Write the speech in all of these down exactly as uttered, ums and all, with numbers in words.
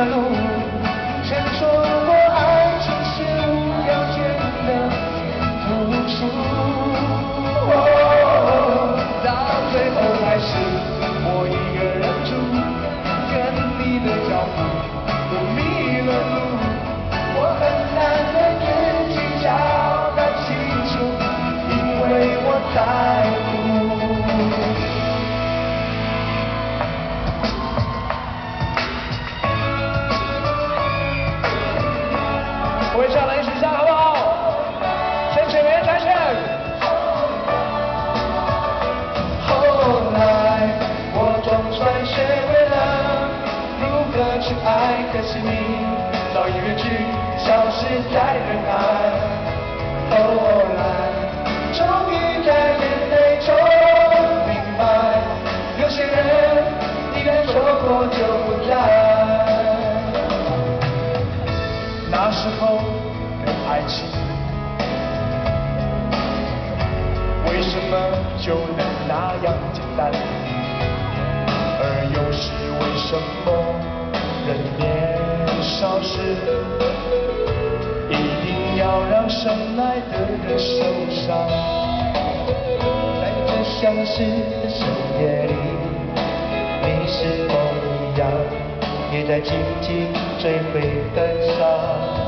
的路，曾说过爱情是无条件的付出。哦，到最后还是我一个人住，跟你的脚步都迷了路，我很难对自己交代清楚，因为我在乎。 各位上来一起唱好不好？先请原掌声。后来我总算学会了如何去爱，可惜你早已远去，消失在人海。后来终于在眼泪中明白，有些人一旦错过就不再。 那时候的爱情，为什么就能那样简单？而又是为什么人年少时，一定要让深爱的人受伤？在这相识的深夜里，你是否一样？ 也在紧紧追悔恨上。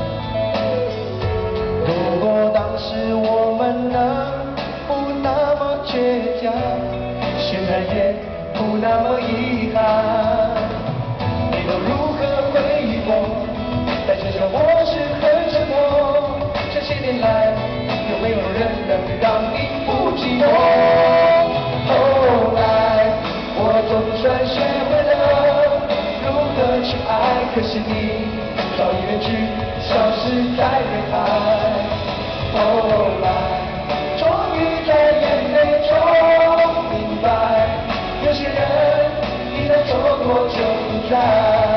如果当时我们能不那么倔强，现在也不那么遗憾。你都如何回忆我？在这小漠时很沉默。这些年来，有没有人能让你不寂寞？后来，我总算学会了。 如何去爱？可惜你早已远去，消失在人海。后来，终于在眼泪中明白，有些人一旦错过就不再。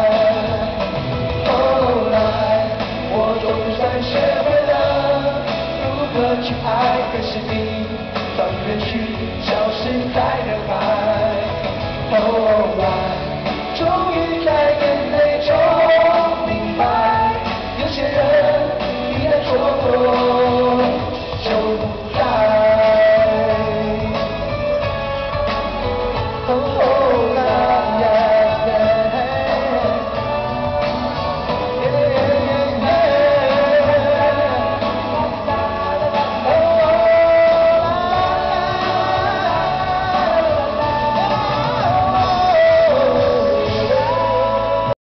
后来，我总算学会了如何去爱，可惜你。